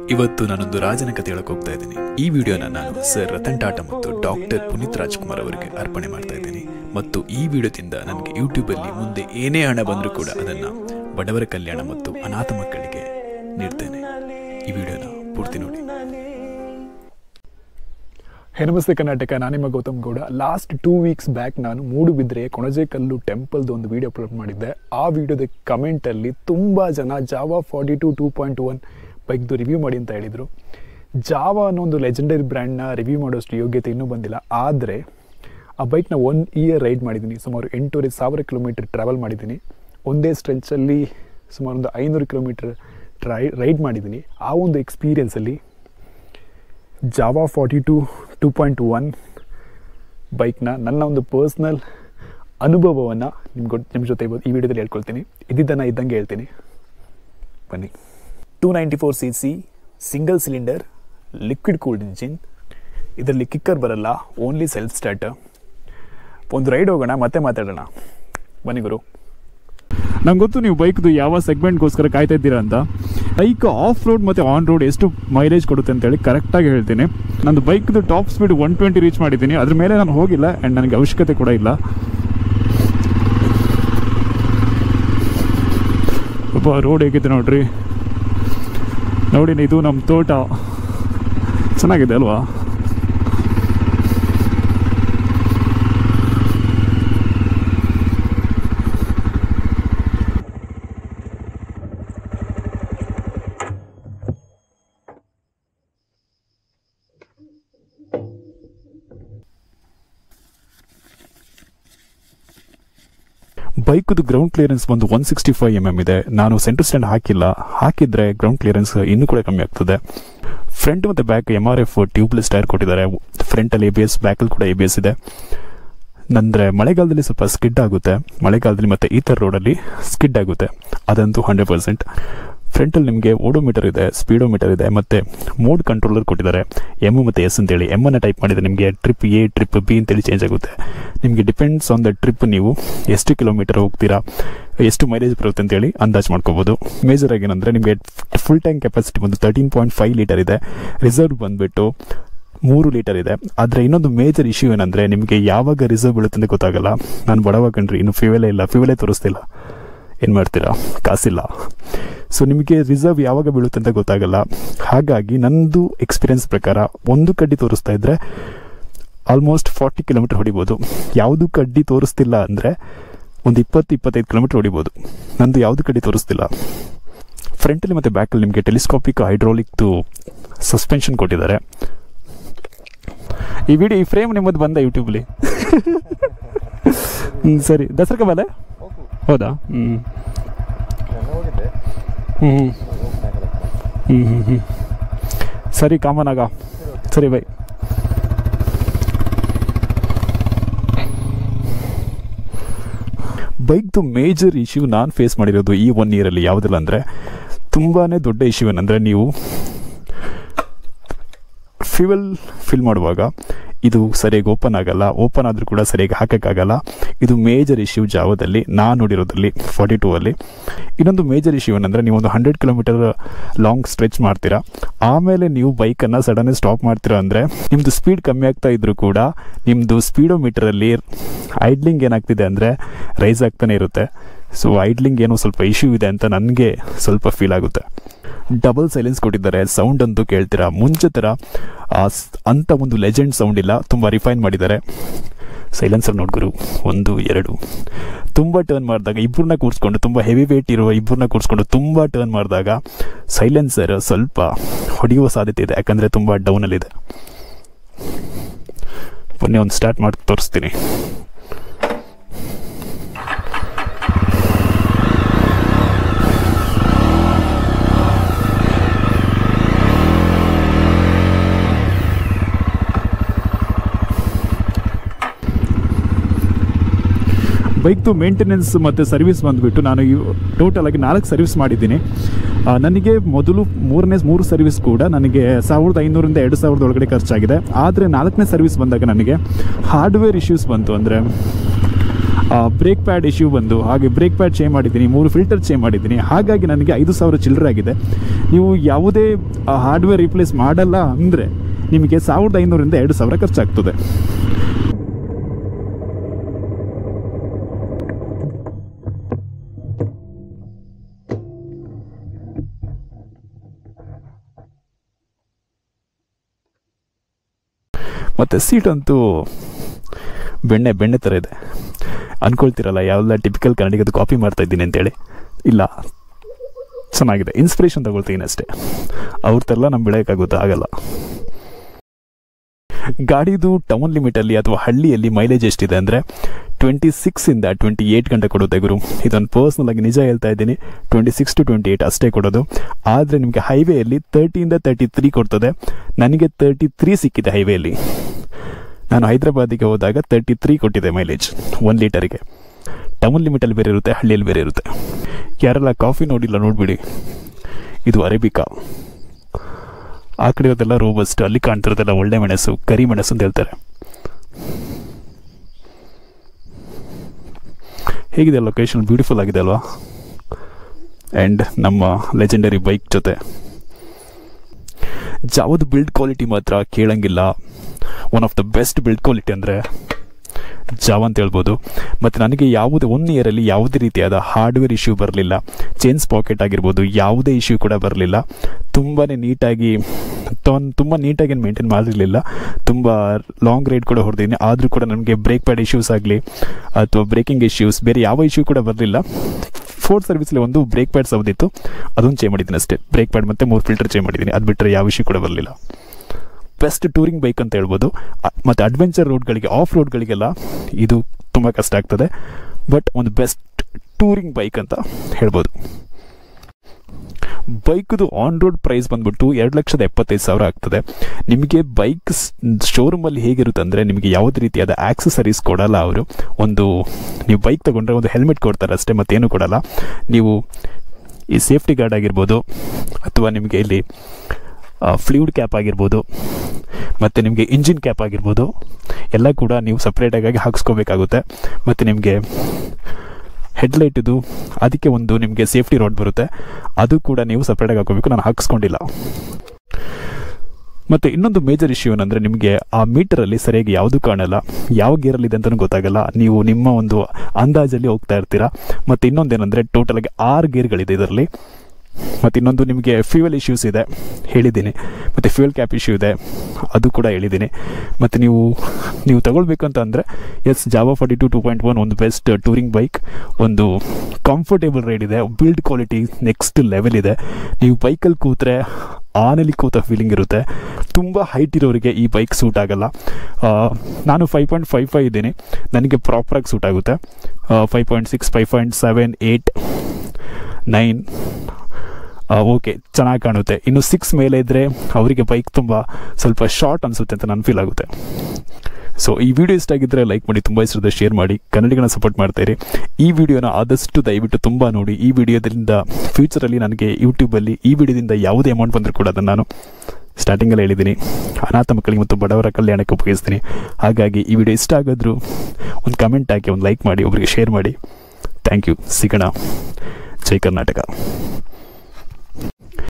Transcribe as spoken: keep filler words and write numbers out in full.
ಇವತ್ತು ನಾನೊಂದು ರಾಜನ ಕಥೆ ಹೇಳಕ್ ಹೋಗ್ತಾ ಇದ್ದೀನಿ. ಈ ವಿಡಿಯೋನ ನಾನು ಸರ್ ರತನ್ ಟಾಟಾ ಮತ್ತು ಡಾಕ್ಟರ್ ಪುನೀತ್ ರಾಜ್ಕುಮಾರ್ ಅವರಿಗೆ ಅರ್ಪಣೆ ಮಾಡ್ತಾ ಇದ್ದೀನಿ. ಮತ್ತು ಈ ವಿಡಿಯೋದಿಂದ ನನಗೆ ಯೂಟ್ಯೂಬಲ್ಲಿ ಮುಂದೆ ಏನೇ ಹಣ ಬಂದರೂ ಕೂಡ ಅದನ್ನು ಬಡವರ ಕಲ್ಯಾಣ ಮತ್ತು ಅನಾಥ ಮಕ್ಕಳಿಗೆ ನೀಡ್ತೇನೆ. ಈ ವಿಡಿಯೋನ ಪೂರ್ತಿ ನೋಡಿ. ಹೇ ನಮಸ್ತೆ ಕರ್ನಾಟಕ, ನಾನು ನಿಮ್ಮ Gautam Gowda. Last two weeks back ನಾನು ಮೂಡುಬಿದ್ರೆ ಕೊಣಜೇಕಲ್ಲು ಟೆಂಪಲ್ದು ಒಂದು ವೀಡಿಯೋ ಅಪ್ಲೋಡ್ ಮಾಡಿದ್ದೆ. ಆ ವಿಡಿಯೋದ ಕಮೆಂಟಲ್ಲಿ ತುಂಬ ಜನ Jawa forty two two point one ಬೈಕ್ದು ರಿವ್ಯೂ ಮಾಡಿ ಅಂತ ಹೇಳಿದರು. ಜಾವಾ ಅನ್ನೋ ಒಂದು ಲೆಜೆಂಡರಿ ಬ್ರ್ಯಾಂಡ್ನ ರಿವ್ಯೂ ಮಾಡೋಷ್ಟು ಯೋಗ್ಯತೆ ಇನ್ನೂ ಬಂದಿಲ್ಲ. ಆದರೆ ಆ ಬೈಕ್ನ ಒನ್ ಇಯರ್ ರೈಡ್ ಮಾಡಿದ್ದೀನಿ. ಸುಮಾರು ಎಂಟೂವರೆ ಸಾವಿರ ಕಿಲೋಮೀಟರ್ ಟ್ರಾವೆಲ್ ಮಾಡಿದ್ದೀನಿ. ಒಂದೇ ಸ್ಟ್ರೆಂಚಲ್ಲಿ ಸುಮಾರು ಒಂದು ಐನೂರು ಕಿಲೋಮೀಟರ್ ಟ್ರೈ ರೈಡ್ ಮಾಡಿದ್ದೀನಿ. ಆ ಒಂದು ಎಕ್ಸ್ಪೀರಿಯೆನ್ಸಲ್ಲಿ Jawa forty two two point one ಬೈಕ್ನ ನನ್ನ ಒಂದು ಪರ್ಸ್ನಲ್ ಅನುಭವವನ್ನು ನಿಮ್ಗೆ ನಿಮ್ಮ ಜೊತೆ ಈ ವಿಡಿಯೋದಲ್ಲಿ ಹೇಳ್ಕೊಳ್ತೀನಿ. ಇದ್ದಿದ್ದನ್ನು ಇದ್ದಂಗೆ ಹೇಳ್ತೀನಿ, ಬನ್ನಿ. Two ninety four C C single cylinder liquid cooled engine. ಇದರಲ್ಲಿ ಕಿಕ್ಕರ್ ಬರಲ್ಲ, ಓನ್ಲಿ ಸೆಲ್ಫ್ ಸ್ಟಾರ್ಟರ್. ಒಂದು ರೈಡ್ ಹೋಗೋಣ, ಮತ್ತೆ ಮಾತಾಡೋಣ, ಬನ್ನಿ ಗುರು. ನಂಗೆ ಗೊತ್ತು ನೀವು ಬೈಕ್ದು ಯಾವ ಸೆಗ್ಮೆಂಟ್ಗೋಸ್ಕರ ಕಾಯ್ತಾ ಇದ್ದೀರಾ ಅಂತ. ಬೈಕ್ ಆಫ್ ರೋಡ್ ಮತ್ತು ಆನ್ ರೋಡ್ ಎಷ್ಟು ಮೈಲೇಜ್ ಕೊಡುತ್ತೆ ಅಂತೇಳಿ ಕರೆಕ್ಟಾಗಿ ಹೇಳ್ತೀನಿ. ನಂದು ಬೈಕ್ದು top speed one twenty reach ಮಾಡಿದ್ದೀನಿ. ಅದ್ರ ಮೇಲೆ ನಾನು ಹೋಗಿಲ್ಲ ಆ್ಯಂಡ್ ನನಗೆ ಅವಶ್ಯಕತೆ ಕೂಡ ಇಲ್ಲ. ಒಬ್ಬ ರೋಡ್ ಹೇಗಿದೆ ನೋಡ್ರಿ, ನೋಡಿ. ಇದು ನಮ್ಮ ತೋಟ ಚೆನ್ನಾಗಿದೆ ಅಲ್ವಾ? ಬೈಕ್ದು ಗ್ರೌಂಡ್ ಕ್ಲಿಯರೆನ್ಸ್ ಬಂದು one sixty five M M ಇದೆ. ನಾನು ಸೆಂಟರ್ ಸ್ಟ್ಯಾಂಡ್ ಹಾಕಿಲ್ಲ, ಹಾಕಿದ್ರೆ ಗ್ರೌಂಡ್ ಕ್ಲಿಯರೆನ್ಸ್ ಇನ್ನೂ ಕೂಡ ಕಮ್ಮಿ ಆಗ್ತದೆ. ಫ್ರಂಟ್ ಮತ್ತು back M R F tubeless tyre ಕೊಟ್ಟಿದ್ದಾರೆ. ಫ್ರಂಟಲ್ಲಿ ಎ ಬಿ ಎಸ್, ಬ್ಯಾಕಲ್ಲಿ ಕೂಡ ಎ ಬಿ ಎಸ್ ಇದೆ. ಅಂದರೆ ಮಳೆಗಾಲದಲ್ಲಿ ಸ್ವಲ್ಪ ಸ್ಕಿಡ್ ಆಗುತ್ತೆ, ಮಳೆಗಾಲದಲ್ಲಿ ಮತ್ತು ಈ ಥರ ರೋಡಲ್ಲಿ ಸ್ಕಿಡ್ ಆಗುತ್ತೆ, ಅದಂತೂ ಹಂಡ್ರೆಡ್ ಪರ್ಸೆಂಟ್. ಫ್ರಂಟಲ್ಲಿ ನಿಮಗೆ ಓಡೋಮೀಟರ್ ಇದೆ, ಸ್ಪೀಡೋಮೀಟರ್ ಇದೆ, ಮತ್ತು ಮೋಡ್ ಕಂಟ್ರೋಲರ್ ಕೊಟ್ಟಿದ್ದಾರೆ. ಎಮ್ ಮತ್ತು ಎಸ್ ಅಂತೇಳಿ. ಎಮ್ಮನ್ನು ಟೈಪ್ ಮಾಡಿದರೆ ನಿಮಗೆ ಟ್ರಿಪ್ ಎ, ಟ್ರಿಪ್ ಬಿ ಅಂತೇಳಿ ಚೇಂಜ್ ಆಗುತ್ತೆ. ನಿಮಗೆ ಡಿಪೆಂಡ್ಸ್ ಆನ್ ದ ಟ್ರಿಪ್, ನೀವು ಎಷ್ಟು ಕಿಲೋಮೀಟರ್ ಹೋಗ್ತೀರಾ, ಎಷ್ಟು ಮೈಲೇಜ್ ಬರುತ್ತೆ ಅಂತೇಳಿ ಅಂದಾಜು ಮಾಡ್ಕೋಬೋದು. ಮೇಜರಾಗಿ ಏನಂದರೆ ನಿಮಗೆ ಫುಲ್ ಟ್ಯಾಂಕ್ ಕೆಪಾಸಿಟಿ ಒಂದು ತರ್ಟೀನ್ ಪಾಯಿಂಟ್ ಫೈವ್ ಲೀಟರ್ ಇದೆ. ರಿಸರ್ವ್ ಬಂದುಬಿಟ್ಟು ಮೂರು ಲೀಟರ್ ಇದೆ. ಆದರೆ ಇನ್ನೊಂದು ಮೇಜರ್ ಇಶ್ಯೂ ಏನಂದರೆ ನಿಮಗೆ ಯಾವಾಗ ರಿಸರ್ವ್ ಬೀಳುತ್ತೆ ಅಂತ ಗೊತ್ತಾಗಲ್ಲ. ನಾನು ಬಡವ ಕಣ್ರಿ, ಇನ್ನು ಫ್ಯೂವೆಲೇ ಇಲ್ಲ, ಫ್ಯೂವೆಲೇ ತೋರಿಸ್ತಿಲ್ಲ. ಏನು ಮಾಡ್ತೀರಾ, ಕಾಸಿಲ್ಲ. ಸೊ ನಿಮಗೆ ರಿಸರ್ವ್ ಯಾವಾಗ ಬೀಳುತ್ತೆ ಅಂತ ಗೊತ್ತಾಗಲ್ಲ. ಹಾಗಾಗಿ ನನ್ನದು ಎಕ್ಸ್ಪೀರಿಯನ್ಸ್ ಪ್ರಕಾರ ಒಂದು ಕಡ್ಡಿ ತೋರಿಸ್ತಾ ಇದ್ದರೆ ಆಲ್ಮೋಸ್ಟ್ ಫಾರ್ಟಿ ಕಿಲೋಮೀಟರ್ ಹೊಡಿಬೋದು. ಯಾವುದು ಕಡ್ಡಿ ತೋರಿಸ್ತಿಲ್ಲ ಅಂದರೆ ಒಂದು ಇಪ್ಪತ್ತು ಇಪ್ಪತ್ತೈದು ಕಿಲೋಮೀಟರ್ ಹೊಡಿಬೋದು. ನಂದು ಯಾವುದು ಕಡ್ಡಿ ತೋರಿಸ್ತಿಲ್ಲ. ಫ್ರಂಟಲ್ಲಿ ಮತ್ತು ಬ್ಯಾಕಲ್ಲಿ ನಿಮಗೆ ಟೆಲಿಸ್ಕೋಪಿಕ್ ಹೈಡ್ರೋಲಿಕ್ದು ಸಸ್ಪೆನ್ಷನ್ ಕೊಟ್ಟಿದ್ದಾರೆ. ಈ ವಿಡಿಯೋ ಈ ಫ್ರೇಮ್ ನಿಮ್ಮದು ಬಂದ ಯೂಟ್ಯೂಬ್ಲಿ? ಹ್ಞೂ ಸರಿ. ದಸರಾ ಮೇಲೆ ಹೌದಾ? ಹ್ಞೂ ಹ್ಞೂ ಹ್ಞೂ ಹ್ಞೂ ಹ್ಞೂ ಸರಿ, ಕಾಮನ್ ಆಗ. ಸರಿ ಬೈ. ಬೈಕ್ದು ಮೇಜರ್ ಇಶ್ಯೂ ನಾನು ಫೇಸ್ ಮಾಡಿರೋದು ಈ ಒನ್ ಇಯರಲ್ಲಿ ಯಾವುದಿಲ್ಲ ಅಂದರೆ, ತುಂಬಾ ದೊಡ್ಡ ಇಶ್ಯೂ ಏನಂದರೆ, ನೀವು ಫ್ಯೂಯಲ್ ಫಿಲ್ ಮಾಡುವಾಗ ಇದು ಸರಿಯಾಗಿ ಓಪನ್ ಆಗಲ್ಲ, ಓಪನ್ ಆದರೂ ಕೂಡ ಸರಿಯಾಗಿ ಹಾಕೋಕ್ಕಾಗಲ್ಲ. ಇದು ಮೇಜರ್ ಇಶ್ಯೂ ಜಾವದಲ್ಲಿ ನಾನು ನೋಡಿರೋದ್ರಲ್ಲಿ ಫಾರ್ಟಿ ಟೂ ಅಲ್ಲಿ. ಇನ್ನೊಂದು ಮೇಜರ್ ಇಶ್ಯೂ ಏನಂದರೆ, ನೀವೊಂದು ಹಂಡ್ರೆಡ್ ಕಿಲೋಮೀಟರ್ ಲಾಂಗ್ ಸ್ಟ್ರೆಚ್ ಮಾಡ್ತೀರಾ, ಆಮೇಲೆ ನೀವು ಬೈಕನ್ನು ಸಡನ್ನಾಗಿ ಸ್ಟಾಪ್ ಮಾಡ್ತೀರಾ ಅಂದರೆ ನಿಮ್ಮದು ಸ್ಪೀಡ್ ಕಮ್ಮಿ ಆಗ್ತಾ ಇದ್ದರೂ ಕೂಡ ನಿಮ್ಮದು ಸ್ಪೀಡೋಮೀಟರಲ್ಲಿ ಐಡ್ಲಿಂಗ್ ಏನಾಗ್ತಿದೆ ಅಂದರೆ ರೈಸ್ ಆಗ್ತಾನೆ ಇರುತ್ತೆ. ಸೊ ಐಡ್ಲಿಂಗ್ ಏನೋ ಸ್ವಲ್ಪ ಇಶ್ಯೂ ಇದೆ ಅಂತ ನನಗೆ ಸ್ವಲ್ಪ ಫೀಲ್ ಆಗುತ್ತೆ. ಡಬಲ್ ಸೈಲೆನ್ಸ್ ಕೊಟ್ಟಿದ್ದಾರೆ. ಸೌಂಡ್ ಅಂತೂ ಕೇಳ್ತೀರಾ, ಮುಂಚೆ ಥರ ಅಂಥ ಒಂದು ಲೆಜೆಂಡ್ ಸೌಂಡ್ ಇಲ್ಲ, ತುಂಬ ರಿಫೈನ್ ಮಾಡಿದ್ದಾರೆ. ಸೈಲೆನ್ಸರ್ ನೋಡ್ಗುರು, ಒಂದು ಎರಡು ತುಂಬ ಟರ್ನ್ ಮಾಡಿದಾಗ ಇಬ್ಬರನ್ನ ಕೂರಿಸ್ಕೊಂಡು, ತುಂಬ ಹೆವಿ ವೇಟ್ ಇರುವ ಇಬ್ಬರನ್ನ ಕೂರಿಸ್ಕೊಂಡು ತುಂಬ ಟರ್ನ್ ಮಾಡಿದಾಗ ಸೈಲೆನ್ಸರ್ ಸ್ವಲ್ಪ ಹೊಡೆಯುವ ಸಾಧ್ಯತೆ ಇದೆ, ಯಾಕಂದರೆ ತುಂಬ ಡೌನಲ್ಲಿದೆ. ಮೊನ್ನೆ ಒಂದು ಸ್ಟಾರ್ಟ್ ಮಾಡಿ ತೋರಿಸ್ತೀನಿ. ಬೈಕ್ದು ಮೇಂಟೆನೆನ್ಸ್ ಮತ್ತು ಸರ್ವಿಸ್ ಬಂದುಬಿಟ್ಟು ನಾನು ಟೋಟಲ್ ಆಗಿ ನಾಲ್ಕು ಸರ್ವಿಸ್ ಮಾಡಿದ್ದೀನಿ. ನನಗೆ ಮೊದಲು ಮೂರನೇ ಮೂರು ಸರ್ವಿಸ್ ಕೂಡ ನನಗೆ ಸಾವಿರದ ಐನೂರಿಂದ ಎರಡು ಸಾವಿರದ ಒಳಗಡೆ ಖರ್ಚಾಗಿದೆ. ಆದರೆ ನಾಲ್ಕನೇ ಸರ್ವಿಸ್ ಬಂದಾಗ ನನಗೆ ಹಾರ್ಡ್ವೇರ್ ಇಶ್ಯೂಸ್ ಬಂತು. ಅಂದರೆ ಬ್ರೇಕ್ ಪ್ಯಾಡ್ ಇಶ್ಯೂ ಬಂದು, ಹಾಗೆ ಬ್ರೇಕ್ ಪ್ಯಾಡ್ ಚೇಂಜ್ ಮಾಡಿದ್ದೀನಿ, ಮೂರು ಫಿಲ್ಟರ್ ಚೇಂಜ್ ಮಾಡಿದ್ದೀನಿ. ಹಾಗಾಗಿ ನನಗೆ ಐದು ಸಾವಿರ ಚಿಲ್ಲರೆ ಆಗಿದೆ. ನೀವು ಯಾವುದೇ ಹಾರ್ಡ್ವೇರ್ ರಿಪ್ಲೇಸ್ ಮಾಡಲ್ಲ ಅಂದರೆ ನಿಮಗೆ ಸಾವಿರದ ಐನೂರಿಂದ ಎರಡು ಸಾವಿರ ಖರ್ಚಾಗ್ತದೆ. ಮತ್ತು ಸೀಟಂತೂ ಬೆಣ್ಣೆ ಬೆಣ್ಣೆ ಥರ ಇದೆ. ಅಂದ್ಕೊಳ್ತಿರಲ್ಲ ಯಾವೆಲ್ಲ ಟಿಪಿಕಲ್ ಕನ್ನಡಿಗದು ಕಾಪಿ ಮಾಡ್ತಾಯಿದ್ದೀನಿ ಅಂತೇಳಿ. ಇಲ್ಲ, ಚೆನ್ನಾಗಿದೆ. ಇನ್ಸ್ಪಿರೇಷನ್ ತಗೊಳ್ತೀನಿ ಅಷ್ಟೇ. ಅವ್ರ ಥರ ನಮ್ಮ ಬೆಳೆಯೋಕ್ಕಾಗುತ್ತೆ, ಆಗಲ್ಲ. ಗಾಡಿದು ಟೌನ್ ಲಿಮಿಟಲ್ಲಿ ಅಥವಾ ಹಳ್ಳಿಯಲ್ಲಿ ಮೈಲೇಜ್ ಎಷ್ಟಿದೆ ಅಂದರೆ ಟ್ವೆಂಟಿ ಸಿಕ್ಸಿಂದ ಟ್ವೆಂಟಿ ಏಯ್ಟ್ ಗಂಟೆ ಕೊಡುತ್ತೆ ಗುರು. ಇದೊಂದು ಪರ್ಸ್ನಲ್ ಆಗಿ ನಿಜ ಹೇಳ್ತಾ ಇದ್ದೀನಿ, twenty six to twenty eight ಅಷ್ಟೇ ಕೊಡೋದು. ಆದರೆ ನಿಮಗೆ ಹೈವೇಯಲ್ಲಿ ತರ್ಟಿಯಿಂದ ತರ್ಟಿ ತ್ರೀ ಕೊಡ್ತದೆ. ನನಗೆ ತರ್ಟಿ ತ್ರೀ ಸಿಕ್ಕಿದೆ ಹೈವೇಯಲ್ಲಿ. ನಾನು ಹೈದ್ರಾಬಾದಿಗೆ ಹೋದಾಗ ತರ್ಟಿ ತ್ರೀ ಕೊಟ್ಟಿದೆ ಮೈಲೇಜ್ ಒನ್ ಲೀಟರಿಗೆ. ಟೌನ್ ಲಿಮಿಟಲ್ಲಿ ಬೇರೆ ಇರುತ್ತೆ, ಹಳ್ಳಿಯಲ್ಲಿ ಬೇರೆ ಇರುತ್ತೆ. ಯಾರೆಲ್ಲ ಕಾಫಿ ನೋಡಿಲ್ಲ ನೋಡಿಬಿಡಿ, ಇದು ಅರೇಬಿಕಾ. ಆ ಕಡೆ ಇರೋದೆಲ್ಲ ರೋಬಸ್ಟ್, ಅಲ್ಲಿ ಕಾಣ್ತಿರೋದೆಲ್ಲ ಒಳ್ಳೆ ಮೆಣಸು, ಕರಿ ಮೆಣಸು ಅಂತ ಹೇಳ್ತಾರೆ. ಹೇಗಿದೆ ಲೊಕೇಶನ್? ಬ್ಯೂಟಿಫುಲ್ ಆಗಿದೆ ಅಲ್ವಾ? ಆ್ಯಂಡ್ ನಮ್ಮ ಲೆಜೆಂಡರಿ ಬೈಕ್ ಜೊತೆ ಜಾವದ ಬಿಲ್ಡ್ ಕ್ವಾಲಿಟಿ ಮಾತ್ರ ಕೇಳಂಗಿಲ್ಲ. One of the best build quality ಅಂದರೆ ಜಾವ ಅಂತ ಹೇಳ್ಬೋದು. ಮತ್ತು ನನಗೆ ಯಾವುದೇ ಒನ್ ಇಯರಲ್ಲಿ ಯಾವುದೇ ರೀತಿಯಾದ ಹಾರ್ಡ್ವೇರ್ ಇಶ್ಯೂ ಬರಲಿಲ್ಲ. ಚೇನ್ಸ್ ಪಾಕೆಟ್ ಆಗಿರ್ಬೋದು, ಯಾವುದೇ ಇಶ್ಯೂ ಕೂಡ ಬರಲಿಲ್ಲ. ತುಂಬಾ ನೀಟಾಗಿ ತುಂಬ ನೀಟಾಗಿ ಮೇಂಟೈನ್ ಮಾಡಿರಲಿಲ್ಲ. ತುಂಬ ಲಾಂಗ್ ರೈಡ್ ಕೂಡ ಹೊಡೆದಿದ್ದೀನಿ, ಆದರೂ ಕೂಡ ನನಗೆ ಬ್ರೇಕ್ ಪ್ಯಾಡ್ ಇಶ್ಯೂಸ್ ಆಗಲಿ ಅಥವಾ ಬ್ರೇಕಿಂಗ್ ಇಶ್ಯೂಸ್ ಬೇರೆ ಯಾವ ಇಶ್ಯೂ ಕೂಡ ಬರಲಿಲ್ಲ. ಫೋರ್ತ್ ಸರ್ವಿಸಲ್ಲಿ ಒಂದು ಬ್ರೇಕ್ ಪ್ಯಾಡ್ ಸೌದಿತ್ತು, ಅದೊಂದು ಚೇಂಜ್ ಮಾಡಿದ್ದೀನಿ ಅಷ್ಟೇ. ಬ್ರೇಕ್ ಪ್ಯಾಡ್ ಮತ್ತು ಮೂರು ಫಿಲ್ಟರ್ ಚೇಂಜ್ ಮಾಡಿದ್ದೀನಿ, ಅದು ಬಿಟ್ಟರೆ ಯಾವ ಇಶ್ಯೂ ಕೂಡ ಬರಲಿಲ್ಲ. ಬೆಸ್ಟ್ ಟೂರಿಂಗ್ ಬೈಕ್ ಅಂತ ಹೇಳ್ಬೋದು. ಮತ್ತು ಅಡ್ವೆಂಚರ್ ರೋಡ್ಗಳಿಗೆ, ಆಫ್ ರೋಡ್ಗಳಿಗೆಲ್ಲ ಇದು ತುಂಬ ಕಷ್ಟ ಆಗ್ತದೆ, ಬಟ್ ಒಂದು ಬೆಸ್ಟ್ ಟೂರಿಂಗ್ ಬೈಕ್ ಅಂತ ಹೇಳ್ಬೋದು. ಬೈಕ್ದು ಆನ್ ರೋಡ್ ಪ್ರೈಸ್ ಬಂದ್ಬಿಟ್ಟು ಎರಡು ಲಕ್ಷದ ಎಪ್ಪತ್ತೈದು ಸಾವಿರ ಆಗ್ತದೆ. ನಿಮಗೆ ಬೈಕ್ ಶೋರೂಮಲ್ಲಿ ಹೇಗಿರುತ್ತೆ ಅಂದರೆ ನಿಮಗೆ ಯಾವುದೇ ರೀತಿಯಾದ ಆಕ್ಸೆಸರೀಸ್ ಕೊಡಲ್ಲ ಅವರು. ಒಂದು ನೀವು ಬೈಕ್ ತೊಗೊಂಡ್ರೆ ಒಂದು ಹೆಲ್ಮೆಟ್ ಕೊಡ್ತಾರೆ ಅಷ್ಟೇ, ಮತ್ತೇನು ಕೊಡಲ್ಲ. ನೀವು ಈ ಸೇಫ್ಟಿ ಗಾರ್ಡ್ ಆಗಿರ್ಬೋದು ಅಥವಾ ನಿಮಗೆ ಇಲ್ಲಿ ಫ್ಲೂಯಿಡ್ ಕ್ಯಾಪ್ ಆಗಿರ್ಬೋದು ಮತ್ತು ನಿಮಗೆ ಇಂಜಿನ್ ಕ್ಯಾಪ್ ಆಗಿರ್ಬೋದು ಎಲ್ಲ ಕೂಡ ನೀವು ಸಪ್ರೇಟಾಗಿ ಹಾಕಿಸ್ಕೋಬೇಕಾಗುತ್ತೆ. ಮತ್ತು ನಿಮಗೆ ಹೆಡ್ಲೈಟಿದು ಅದಕ್ಕೆ ಒಂದು ನಿಮಗೆ ಸೇಫ್ಟಿ ರಾಡ್ ಬರುತ್ತೆ, ಅದು ಕೂಡ ನೀವು ಸಪ್ರೇಟಾಗಿ ಹಾಕೋಬೇಕು. ನಾನು ಹಾಕಿಸ್ಕೊಂಡಿಲ್ಲ. ಮತ್ತು ಇನ್ನೊಂದು ಮೇಜರ್ ಇಶ್ಯೂ ಏನಂದರೆ ನಿಮಗೆ ಆ ಮೀಟರಲ್ಲಿ ಸರಿಯಾಗಿ ಯಾವುದೂ ಕಾಣಲ್ಲ, ಯಾವ ಗೇರಲ್ಲಿದೆ ಅಂತಲೂ ಗೊತ್ತಾಗಲ್ಲ. ನೀವು ನಿಮ್ಮ ಒಂದು ಅಂದಾಜಲ್ಲಿ ಹೋಗ್ತಾ ಇರ್ತೀರಾ. ಮತ್ತು ಇನ್ನೊಂದೇನೆಂದರೆ ಟೋಟಲಾಗಿ ಆರು ಗೇರ್ಗಳಿದೆ ಇದರಲ್ಲಿ. ಮತ್ತು ಇನ್ನೊಂದು ನಿಮಗೆ ಫ್ಯೂಯಲ್ ಇಶ್ಯೂಸ್ ಇದೆ ಹೇಳಿದ್ದೀನಿ, ಮತ್ತು ಫ್ಯೂಯಲ್ ಕ್ಯಾಪ್ ಇಶ್ಯೂ ಇದೆ, ಅದು ಕೂಡ ಹೇಳಿದ್ದೀನಿ. ಮತ್ತು ನೀವು ನೀವು ತಗೊಳ್ಬೇಕಂತ ಅಂದರೆ yes Jawa forty two two point one ಒಂದು ಬೆಸ್ಟ್ ಟೂರಿಂಗ್ ಬೈಕ್. ಒಂದು ಕಂಫರ್ಟೇಬಲ್ ರೈಡ್ ಇದೆ, ಬಿಲ್ಡ್ ಕ್ವಾಲಿಟಿ ನೆಕ್ಸ್ಟ್ ಲೆವೆಲ್ ಇದೆ. ನೀವು ಬೈಕಲ್ಲಿ ಕೂತ್ರೆ ಆನಲ್ಲಿ ಕೂತ ಫೀಲಿಂಗ್ ಇರುತ್ತೆ. ತುಂಬ ಹೈಟ್ ಇರೋರಿಗೆ ಈ ಬೈಕ್ ಸೂಟ್ ಆಗೋಲ್ಲ. ನಾನು ಫೈವ್ ಪಾಯಿಂಟ್ ಫೈವ್ ಫೈವ್ ಇದ್ದೀನಿ, ನನಗೆ ಪ್ರಾಪರಾಗಿ ಸೂಟ್ ಆಗುತ್ತೆ. Five point six five point seven eight nine okay ಚೆನ್ನಾಗಿ ಕಾಣುತ್ತೆ. ಇನ್ನು ಸಿಕ್ಸ್ ಮೇಲೆ ಇದ್ದರೆ ಅವರಿಗೆ ಬೈಕ್ ತುಂಬ ಸ್ವಲ್ಪ ಶಾರ್ಟ್ ಅನಿಸುತ್ತೆ ಅಂತ ನನ್ನ ಫೀಲ್ ಆಗುತ್ತೆ. ಸೊ ಈ ವಿಡಿಯೋ ಇಷ್ಟ ಆಗಿದ್ದರೆ ಲೈಕ್ ಮಾಡಿ, ತುಂಬ ಇಷ್ಟದ ಶೇರ್ ಮಾಡಿ, ಕನ್ನಡಿಗನ ಸಪೋರ್ಟ್ ಮಾಡ್ತಾಯಿರಿ. ಈ ವಿಡಿಯೋನ ಆದಷ್ಟು ದಯವಿಟ್ಟು ತುಂಬ ನೋಡಿ. ಈ ವಿಡಿಯೋದಿಂದ ಫ್ಯೂಚರಲ್ಲಿ ನನಗೆ ಯೂಟ್ಯೂಬಲ್ಲಿ ಈ ವಿಡಿಯೋದಿಂದ ಯಾವುದೇ ಅಮೌಂಟ್ ಬಂದರೂ ಕೂಡ ಅದನ್ನು ನಾನು ಸ್ಟಾರ್ಟಿಂಗಲ್ಲಿ ಹೇಳಿದ್ದೀನಿ, ಅನಾಥ ಮಕ್ಕಳಿಗೆ ಮತ್ತು ಬಡವರ ಕಲ್ಯಾಣಕ್ಕೆ ಉಪಯೋಗಿಸ್ತೀನಿ. ಹಾಗಾಗಿ ಈ ವಿಡಿಯೋ ಇಷ್ಟ ಆಗಿದ್ರು ಒಂದು ಕಮೆಂಟ್ ಹಾಕಿ, ಒಂದು ಲೈಕ್ ಮಾಡಿ, ಒಬ್ಬರಿಗೆ ಶೇರ್ ಮಾಡಿ. Thank you. ಸಿಗೋಣ. ಜೈ ಕರ್ನಾಟಕ.